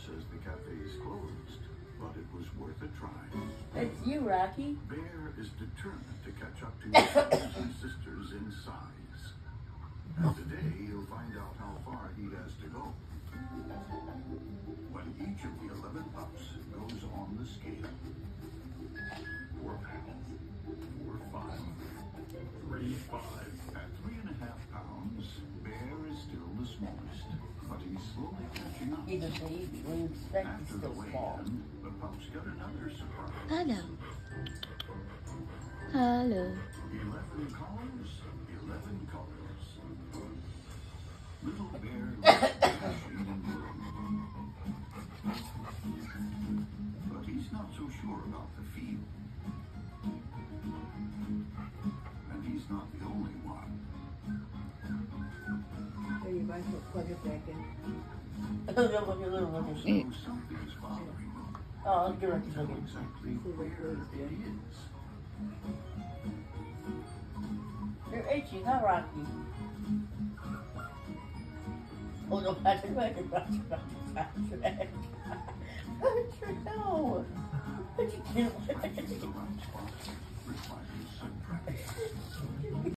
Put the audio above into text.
says the cafe is closed, but it was worth a try. It's you, Rocky. Bear is determined to catch up to his brothers and sisters in size. And today he'll find out how far he has to go. When each of the 11 pups goes on the scale. 4 pounds, 4, 5, 3, 5. At 3.5 pounds, Bear is still the smallest, but he's slowly catching up. He's a baby. When you expect he's After the still small. weigh-in, the pups got another surprise. Hello. Hello. 11 colors, 11 colors. Little Bear loves dashing and blue. But he's not so sure about the feel. And he's not the only one. So you might as well plug it back in. So something's bothering him. Oh, look at Tell it. exactly where it is. You're itchy, huh, Rocky? Oh, no, Patrick. No. But you can't. Finding the right spot requires some practice.